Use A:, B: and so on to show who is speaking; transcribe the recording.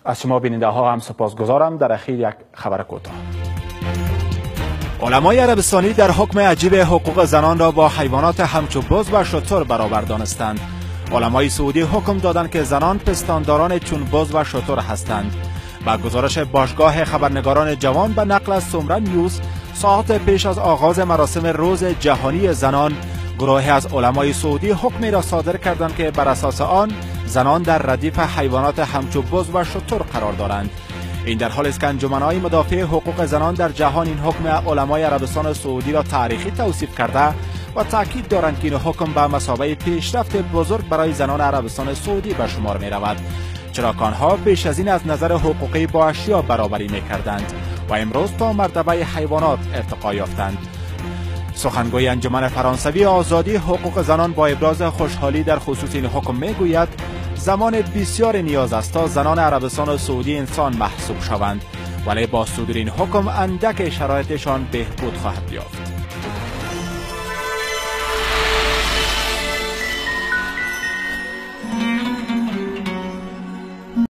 A: از شما بیننده ها هم سپاسگزارم. در اخیر یک خبر کوتاه. علمای عربستانی در حکم عجیب حقوق زنان را با حیوانات همچو بز و شتر برابر دانستند. علمای سعودی حکم دادند که زنان پستانداران چون بز و شتر هستند. با گزارش باشگاه خبرنگاران جوان به نقل از سمرا نیوز، ساعات پیش از آغاز مراسم روز جهانی زنان، گروهی از علمای سعودی حکمی را صادر کردند که بر اساس آن زنان در ردیف حیوانات همچو بز و شتر قرار دارند. این در حالی است که انجمن‌های مدافع حقوق زنان در جهان این حکم علمای عربستان سعودی را تاریخی توصیف کرده و تاکید دارند که این حکم به مثابه پیشرفت بزرگ برای زنان عربستان سعودی به شمار می رود، چرا که آنها بیش از این از نظر حقوقی با اشیا برابری می کردند و امروز تا مرتبه حیوانات ارتقا یافتند. سخنگوی انجمن فرانسوی آزادی حقوق زنان با ابراز خوشحالی در خصوص این حکم می گوید زمان بسیار نیاز است تا زنان عربستان سعودی انسان محسوب شوند، ولی با صدور این حکم اندک شرایطشان بهبود خواهد یافت.